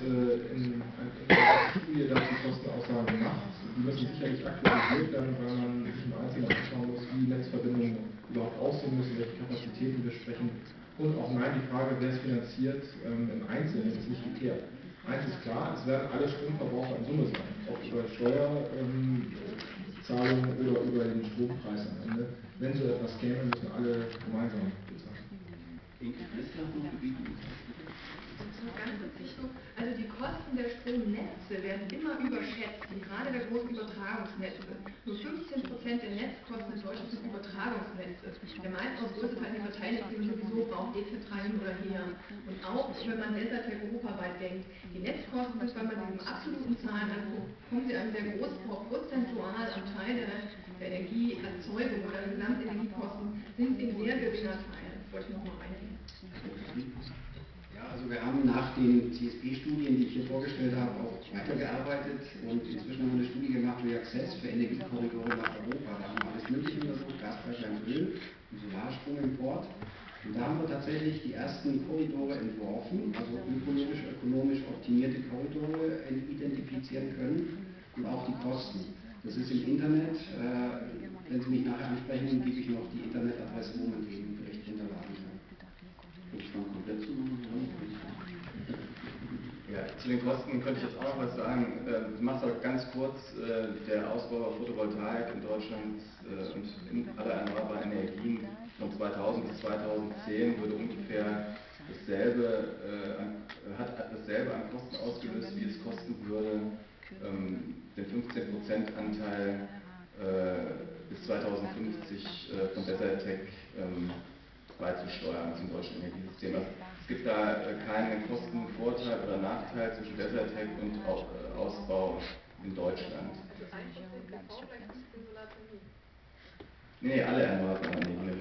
in einer Studie dazu Kostenaussagen gemacht. Die müssen sicherlich aktualisiert werden, weil man sich im Einzelnen anschauen muss, wie Netzverbindungen überhaupt aussehen müssen, welche Kapazitäten wir sprechen. Und auch nein, die Frage, wer es finanziert, im Einzelnen ist nicht geklärt. Eins ist klar, es werden alle Stromverbraucher in Summe sein, ob über Steuerzahlungen oder über den Strompreis am Ende. Wenn so etwas käme, müssen alle gemeinsam bezahlen. Also die Kosten der Stromnetze werden immer überschätzt, gerade der großen Übertragungsnetze. Nur 15% der Netzkosten in Deutschland sind Übertragungsnetze. Der meist auch größte Teil der Verteilnetze, die man sowieso braucht, dezentral hin oder her. Und auch, wenn man Desertec europaweit denkt, die Netzkosten, wenn man sich im absoluten Zahlen anguckt, kommen sie einem sehr groß vor, prozentual am Teil der Energieerzeugung oder der Gesamtenergiekosten sind sie ein sehr geringer Teil. Das wollte ich nochmal eingehen. Also wir haben nach den CSP-Studien, die ich hier vorgestellt habe, auch weitergearbeitet und inzwischen haben wir eine Studie gemacht, Reaccess für Energiekorridore nach Europa. Da haben wir alles Mögliche untersucht, Gaspipeline, Öl, Solarstromimport. Und da haben wir tatsächlich die ersten Korridore entworfen, also ökologisch, ökonomisch optimierte Korridore identifizieren können und auch die Kosten. Das ist im Internet. Wenn Sie mich nachher ansprechen, gebe ich noch die Internetadresse, wo man den Bericht runterladen kann. Ja, zu den Kosten könnte ich jetzt auch noch was sagen. Ich mache es auch ganz kurz. Der Ausbau der Photovoltaik in Deutschland und in aller erneuerbaren Energien von 2000 bis 2010 würde ungefähr dasselbe, hat dasselbe an Kosten ausgelöst, wie es kosten würde, den 15% Anteil bis 2050 von Desertec beizusteuern zum deutschen Energiesystem. Also es gibt da keinen Kostenvorteil oder Nachteil zwischen Desertec und Ausbau in Deutschland. Nee, alle erneuerbaren Energien.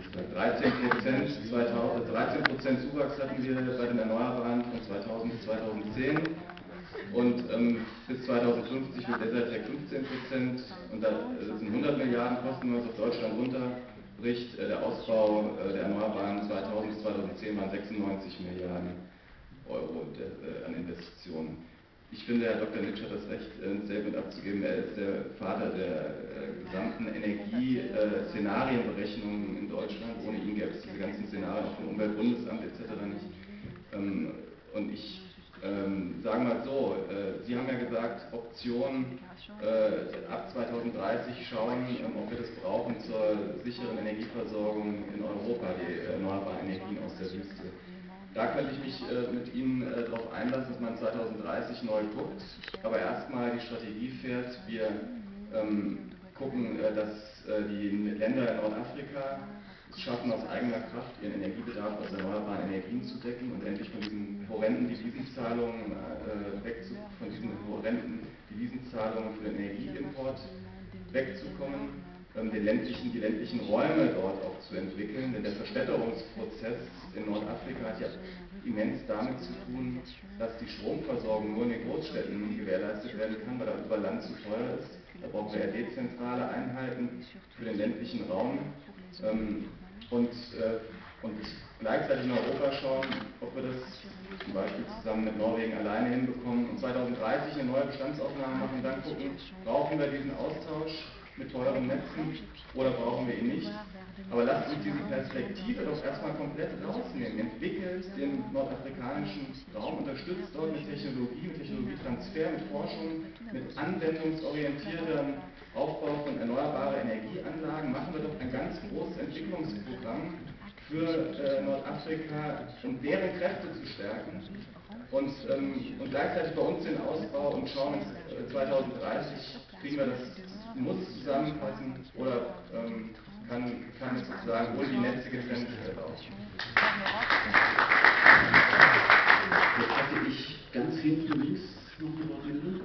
13% Zuwachs hatten wir bei den Erneuerbaren von 2000 bis 2010 und bis 2050 wird Desertec 15% und da sind 100 Milliarden Kosten, wenn man es auf Deutschland runterbricht. Der Ausbau der Erneuerbaren 2000 bis 2010 waren 96 Milliarden Euro an Investitionen. Ich finde, Herr Dr. Nitsch hat das Recht, ein Statement abzugeben. Er ist der Vater der gesamten Energieszenarienberechnungen in Deutschland. Ohne ihn gäbe es diese ganzen Szenarien auch vom Umweltbundesamt etc. nicht. Und ich sage mal so, Sie haben ja gesagt, Option ab 2030 schauen, ob wir das brauchen zur sicheren Energieversorgung in Europa, die erneuerbaren Energien aus der Wüste. Da könnte ich mich mit Ihnen darauf einlassen, dass man 2030 neu guckt, aber erstmal die Strategie fährt. Wir gucken, dass die Länder in Nordafrika es schaffen, aus eigener Kraft ihren Energiebedarf aus erneuerbaren Energien zu decken und endlich von diesen horrenden Devisenzahlungen für den Energieimport wegzukommen. Die ländlichen Räume dort auch zu entwickeln, denn der Verstädterungsprozess in Nordafrika hat ja immens damit zu tun, dass die Stromversorgung nur in den Großstädten gewährleistet werden kann, weil da über Land zu teuer ist. Da brauchen wir ja dezentrale Einheiten für den ländlichen Raum und gleichzeitig in Europa schauen, ob wir das zum Beispiel zusammen mit Norwegen alleine hinbekommen und 2030 eine neue Bestandsaufnahme machen und dann gucken, brauchen wir diesen Austausch mit teuren Netzen oder brauchen wir ihn nicht. Aber lasst uns diese Perspektive doch erstmal komplett rausnehmen. Entwickelt den nordafrikanischen Raum, unterstützt dort mit Technologie, mit Technologietransfer, mit Forschung, mit anwendungsorientiertem Aufbau von erneuerbaren Energieanlagen. Machen wir doch ein ganz großes Entwicklungsprogramm für Nordafrika, um deren Kräfte zu stärken und gleichzeitig bei uns den Ausbau und schauen, 2030 kriegen wir das, muss zusammenpassen oder kann es sozusagen ohne die Netze getrennt laufen. Jetzt hatte ich ganz hinten links noch eine Wortmeldung.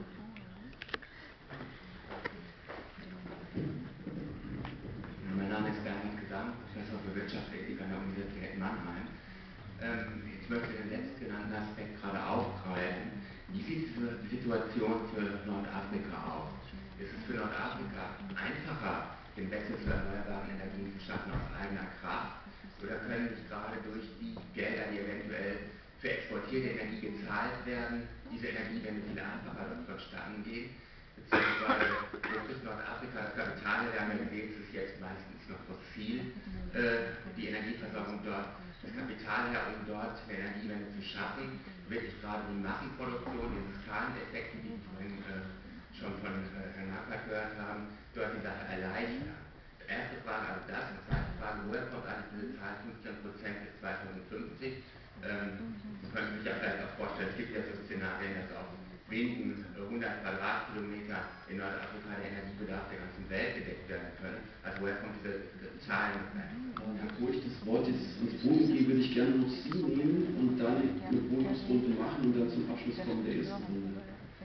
Mein Name ist Bernhard Gesang, Professor für Wirtschaftsethik an der Universität Mannheim. Ich möchte den letztgenannten Aspekt gerade aufgreifen. Wie sieht die Situation für Nordafrika aus? Ist es für Nordafrika einfacher, den Wechsel zu erneuerbaren Energien zu schaffen aus eigener Kraft? Oder können sich gerade durch die Gelder, die eventuell für exportierte Energie gezahlt werden, diese Energiewende viel einfacher vonstatten geht, beziehungsweise wofür Nordafrika das Kapital, wir haben ja gesehen, es ist jetzt meistens noch fossil, die Energieversorgung dort, das Kapital her, um dort eine Energiewende zu schaffen, wirklich gerade die Massenproduktion, diese Skaleneffekte, die wir vorhin schon von Herrn Nackert gehört haben, dort die Sache erleichtern. Erste Frage also das, und zweite Frage, woher kommt eigentlich diese Zahl 15% bis 2050? Sie können sich ja vielleicht auch vorstellen, es gibt ja so Szenarien, dass auf wenigen 100 Quadratkilometer in Nordafrika der Energiebedarf der ganzen Welt gedeckt werden können. Also woher kommt diese Zahlen? Bevor ich das Wort jetzt ins Podium gebe, würde ich gerne noch Sie nehmen und dann eine Podiumsrunde machen und dann zum Abschluss kommen der ersten Runde.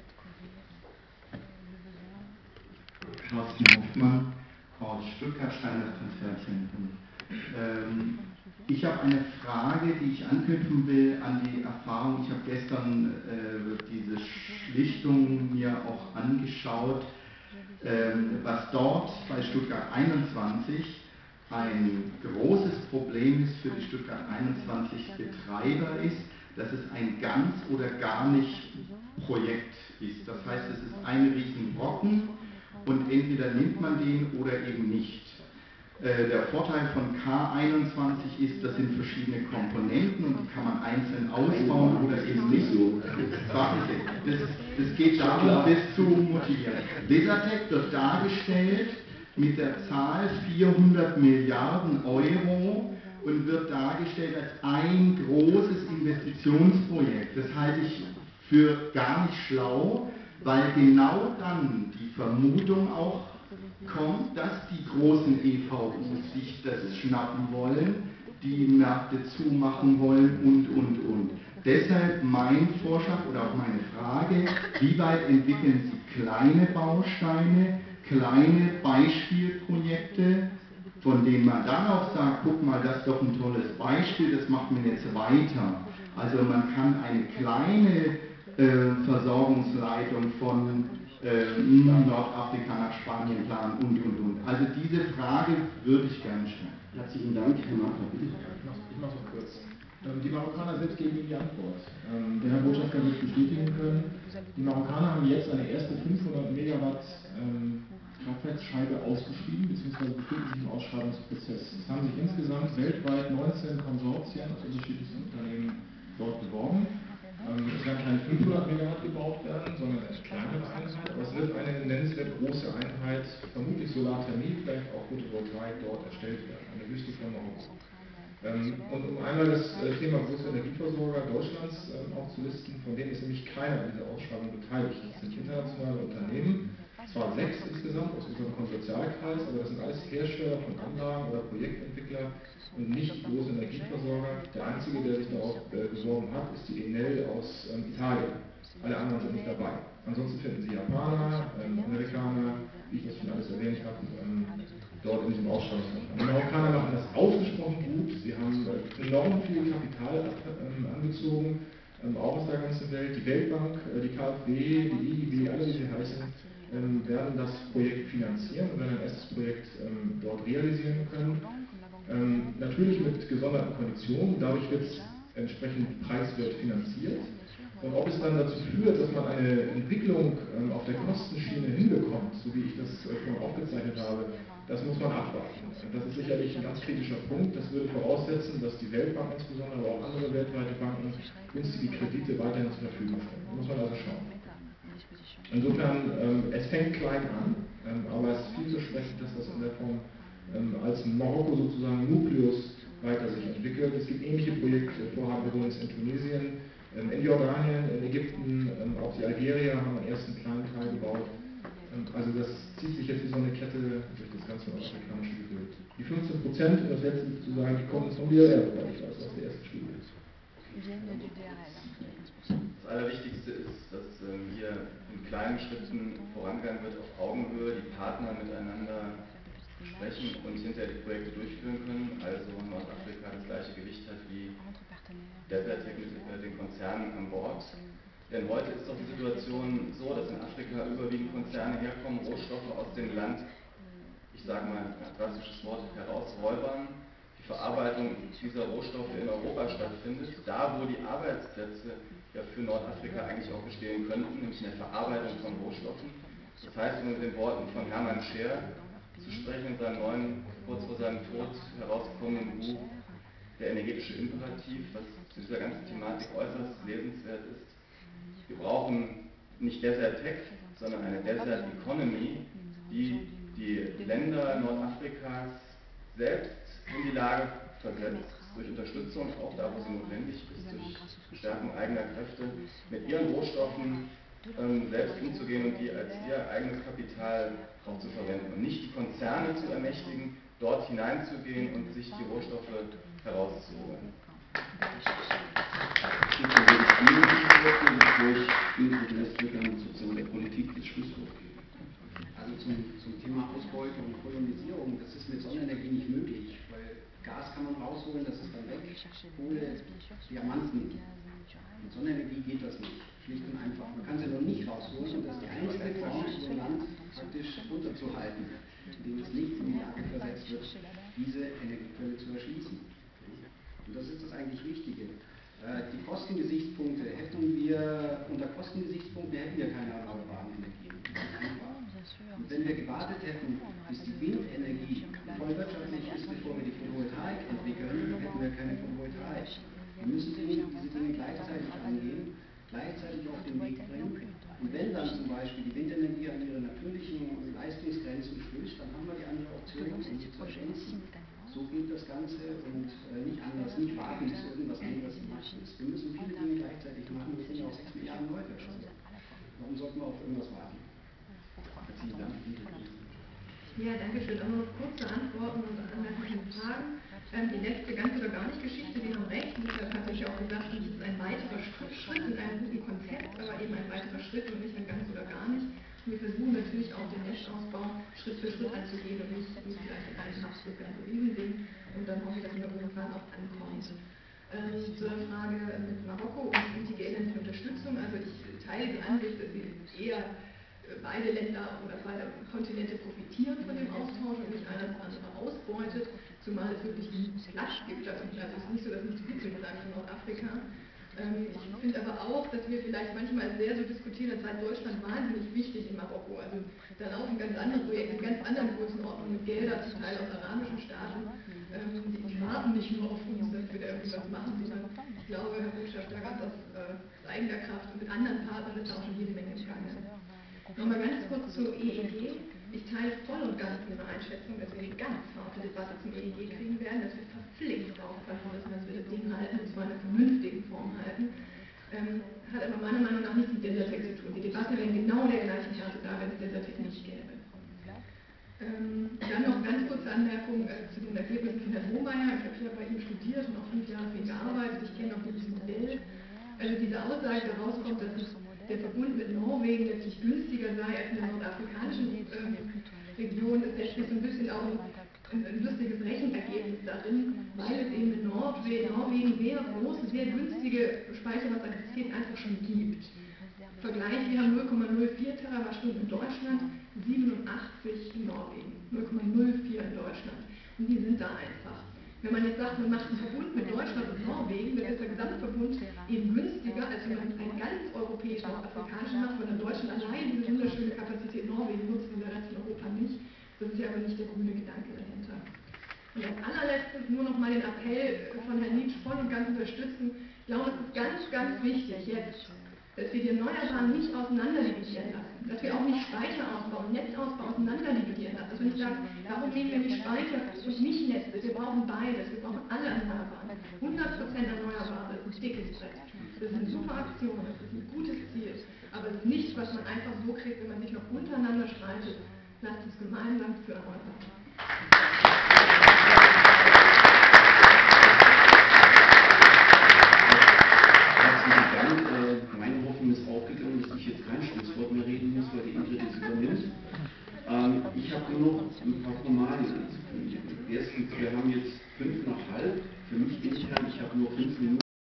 Carsten Hoffmann aus Stuttgart, Steiner Transferzentrum. Ich habe eine Frage, die ich anknüpfen will an die Erfahrung. Ich habe gestern diese Schlichtung mir auch angeschaut, was dort bei Stuttgart 21 ein großes Problem ist für die Stuttgart 21 Betreiber ist, dass es ein ganz oder gar nicht Projekt ist. Das heißt, es ist ein Riesenbrocken und entweder nimmt man den oder eben nicht. Der Vorteil von K21 ist, das sind verschiedene Komponenten und die kann man einzeln ausbauen oder eben nicht. Das geht darum, das zu motivieren. Desertec wird dargestellt mit der Zahl 400 Milliarden Euro und wird dargestellt als ein großes Investitionsprojekt. Das halte ich für gar nicht schlau, weil genau dann die Vermutung auch kommt, dass die großen EVUs sich das schnappen wollen, die Märkte zumachen wollen und. Deshalb mein Vorschlag oder auch meine Frage, wie weit entwickeln Sie kleine Bausteine, kleine Beispielprojekte, von denen man dann auch sagt, guck mal, das ist doch ein tolles Beispiel, das macht man jetzt weiter. Also man kann eine kleine Versorgungsleitung von Nordafrika nach Spanien planen und. Also diese Frage würde ich gerne stellen. Herzlichen Dank, Herr Marker, bitte. Ich mache es kurz. Die Marokkaner selbst geben Ihnen die Antwort. Der Herr Botschafter wird bestätigen können, die Marokkaner haben jetzt eine erste 500 Megawatt Kraftwerksscheibe ausgeschrieben, beziehungsweise befinden sich im Ausschreibungsprozess. Es haben sich insgesamt weltweit 19 Konsortien aus unterschiedlichsten Unternehmen dort beworben. Es werden keine 500 Megawatt gebaut werden, sondern eine kleinere Einheit. Aber es wird eine nennenswert große Einheit, vermutlich Solarthermie, vielleicht auch Photovoltaik dort erstellt werden, eine Wüste von Marokko. Und um einmal das Thema große Energieversorger Deutschlands auch zu listen, von denen ist nämlich keiner an dieser Ausschreibung beteiligt. Das sind internationale Unternehmen, zwar 6 insgesamt aus unserem Konsortialkreis, aber das sind alles Hersteller von Anlagen oder Projektentwickler und nicht die großen Energieversorger. Der einzige, der sich darauf beworben hat, ist die Enel aus Italien. Alle anderen sind nicht dabei. Ansonsten finden Sie Japaner, Amerikaner, wie ich das schon alles erwähnt habe, dort in diesem Ausschreibungsverfahren. Die Marokkaner machen das ausgesprochen gut. Sie haben enorm viel Kapital angezogen, auch aus der ganzen Welt. Die Weltbank, die KfW, die IIB, alle wie sie heißen, werden das Projekt finanzieren und werden ein erstes Projekt dort realisieren können. Natürlich mit gesonderten Konditionen, dadurch wird es entsprechend preiswert finanziert. Und ob es dann dazu führt, dass man eine Entwicklung auf der Kostenschiene hinbekommt, so wie ich das vorhin aufgezeichnet habe, das muss man abwarten. Das ist sicherlich ein ganz kritischer Punkt. Das würde voraussetzen, dass die Weltbank insbesondere, aber auch andere weltweite Banken günstige Kredite weiterhin zur Verfügung stellen. Da muss man also schauen. Insofern, es fängt klein an, aber es ist vielversprechend, dass das in der Form als Marokko sozusagen Nukleus weiter sich entwickelt. Es gibt ähnliche Projektvorhaben übrigens in Tunesien, in Jordanien, in Ägypten, auch die Algerier haben einen ersten kleinen Teil gebaut. Also das zieht sich jetzt wie so eine Kette durch das ganze nordafrikanische Gebiet. Die 15%, um das letzte zu sagen, die kommen von DRR, weil ich weiß, aus der ersten Studie ist. Das Allerwichtigste ist, dass hier in kleinen Schritten vorangegangen wird, auf Augenhöhe, die Partner miteinander sprechen und hinterher die Projekte durchführen können. Also Nordafrika das gleiche Gewicht hat wie Desertec mit den Konzernen an Bord. Denn heute ist doch die Situation so, dass in Afrika überwiegend Konzerne herkommen, Rohstoffe aus dem Land, ich sage mal ein drastisches Wort, herausräubern, die Verarbeitung dieser Rohstoffe in Europa stattfindet, da wo die Arbeitsplätze ja für Nordafrika eigentlich auch bestehen könnten, nämlich in der Verarbeitung von Rohstoffen. Das heißt, um mit den Worten von Hermann Scher zu sprechen, in seinem neuen, kurz vor seinem Tod herausgekommenen Buch Der energetische Imperativ, was zu dieser ganzen Thematik äußerst lesenswert ist. Wir brauchen nicht Desert Tech, sondern eine Desert Economy, die die Länder Nordafrikas selbst in die Lage versetzt, durch Unterstützung, auch da, wo sie notwendig ist, durch Stärkung eigener Kräfte, mit ihren Rohstoffen selbst umzugehen und die als ihr eigenes Kapital auch zu verwenden. Und nicht die Konzerne zu ermächtigen, dort hineinzugehen und sich die Rohstoffe herauszuholen. Sozusagen der Politik das Schlusswort geben. Also zum Thema Ausbeutung und Kolonisierung, das ist mit Sonnenenergie nicht möglich, weil Gas kann man rausholen, das ist dann weg, Kohle, Diamanten. Mit Sonnenenergie geht das nicht, schlicht und einfach. Man kann sie noch nicht rausholen und das ist die einzige Form, so Land praktisch runterzuhalten, indem das Licht in die Lage versetzt wird, diese Energiequelle zu erschließen. Und das ist das eigentlich Wichtige. Die Kostengesichtspunkte unter Kostengesichtspunkten hätten wir keine erneuerbaren Energien. Das ist einfach. Und wenn wir gewartet hätten, bis die Windenergie voll wirtschaftlich ist, bevor wir die Photovoltaik entwickeln, hätten wir keine Photovoltaik. Wir müssen diese Dinge gleichzeitig angehen, gleichzeitig auf den Weg bringen. Und wenn dann zum Beispiel die Windenergie an ihre natürlichen Leistungsgrenzen stößt, dann haben wir die andere Option, um sie zu ergänzen. So geht das Ganze und nicht anders, nicht warten, bis irgendwas anderes gemacht ist. Wir müssen viele Dinge gleichzeitig machen, wir sind ja auch 6 Milliarden Leute. Also, warum sollten wir auf irgendwas warten? Herzlichen Dank. Ja, danke schön. Auch noch kurze Antworten und Anmerkungen und Fragen. Die letzte ganz oder gar nicht Geschichte, die haben recht. Deshalb hatte ich auch gesagt, das ist ein weiterer Schritt in einem guten Konzept, aber eben ein weiterer Schritt und nicht ein ganz oder gar nicht. Und wir versuchen natürlich auch den Netzausbau Schritt für Schritt anzugehen und nicht gleich in einen Abschluss ein Riesending. Und dann hoffe ich, dass wir irgendwann auch ankommen. Zur Frage mit Marokko und die geldliche Unterstützung. Also ich teile die Ansicht, dass wir eher beide Länder oder beide Kontinente profitieren von dem Austausch und nicht einer das andere ausbeutet, zumal es wirklich Platz gibt. Also es ist nicht so, dass nichts übrig bleibt in Nordafrika. Ich finde aber auch, dass wir vielleicht manchmal sehr so diskutieren, als sei Deutschland wahnsinnig wichtig in Marokko. Also da laufen ganz andere Projekte, in ganz anderen Größenordnungen mit Geldern, zum Teil aus arabischen Staaten. Die warten nicht nur auf uns, dass wir da irgendwas machen, sondern ich glaube, Herr Botschafter, ganz aus eigener Kraft und mit anderen Partnern ist da auch schon jede Menge gegangen. Nochmal ganz kurz zur EEG. Ich teile voll und ganz Ihre Einschätzung, dass wir eine ganz harte Debatte zum EEG kriegen werden, dass wir verpflichtend aufpassen müssen, dass wir das Ding halten, und zwar in einer vernünftigen Form halten. Hat aber meiner Meinung nach nichts mit Desertec zu tun. Die Debatte wäre genau der gleichen Härte da, wenn es Desertec nicht gäbe. Dann noch ganz kurze Anmerkung zu den Ergebnissen von Herrn Hohmeier. Ich habe ja bei ihm studiert und auch 5 Jahre für ihn gearbeitet. Ich kenne auch dieses Modell. Also diese Aussage, daraus kommt, dass der Verbund mit Norwegen letztlich günstiger sei als in der nordafrikanischen Region, ist letztlich so ein bisschen auch ein lustiges Rechenergebnis darin, weil es eben in Norwegen sehr große, sehr günstige Speicherwasserkapazität einfach schon gibt. Vergleich, wir haben 0,04 Terawattstunden in Deutschland, 87 in Norwegen, 0,04 in Deutschland. Und die sind da einfach. Wenn man jetzt sagt, man macht einen Verbund mit Deutschland und Norwegen, dann ist der Gesamtverbund eben günstiger, als wenn man einen ganz europäischen, auch afrikanischen macht, weil dann Deutschland allein diese wunderschöne Kapazität Norwegen nutzt und der Rest von Europa nicht. Das ist ja aber nicht der grüne Gedanke dahinter. Und als allerletztes nur noch mal den Appell von Herrn Nietsch voll und ganz unterstützen. Ich glaube, es ist ganz, ganz wichtig jetzt, dass wir die Erneuerbaren nicht auseinanderdividieren lassen, dass wir auch nicht Speicherausbau und Netzausbau auseinanderdividieren lassen, dass wir nicht sagen, warum nehmen wir nicht Speicher und nicht Netze, wir brauchen beides, wir brauchen alle Erneuerbaren. 100% Erneuerbare ist ein dickes Brett. Das ist eine super Aktion, das ist ein gutes Ziel, aber es ist nichts, was man einfach so kriegt, wenn man sich noch untereinander streitet. Lasst uns gemeinsam für Erneuerbare. Meine Hoffnung ist aufgegangen, dass ich jetzt kein Schlusswort mehr reden muss, weil die Ingrid es übernimmt. Ich habe nur noch ein paar Formalien anzukündigen. Erstens, wir haben jetzt